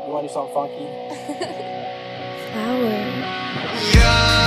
You wanna do something funky? Flower.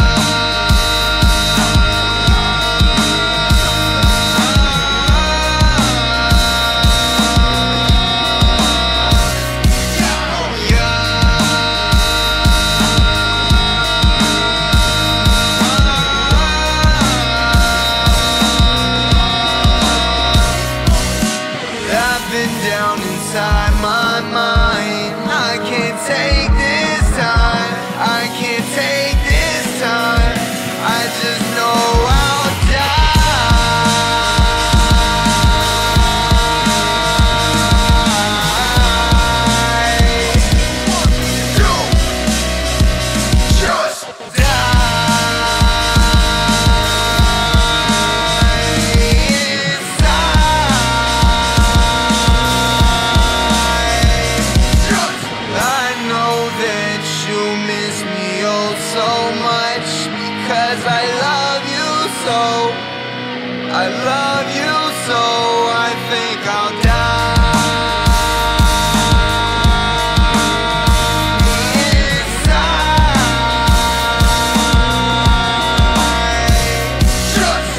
I've been down inside my mind. I can't take this time. I can't take this time. I just know I'll die. Just so much because I love you so. I love you so. I think I'll die inside. Just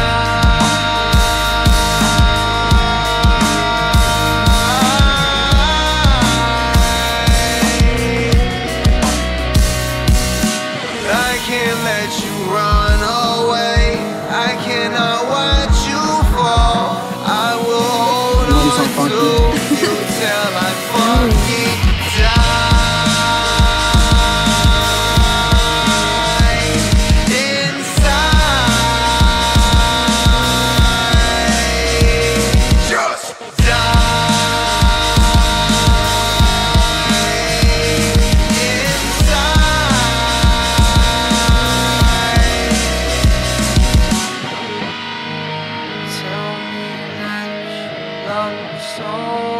I can't let you run away. I cannot watch you fall. I will hold on to you till I fucking die inside. Just so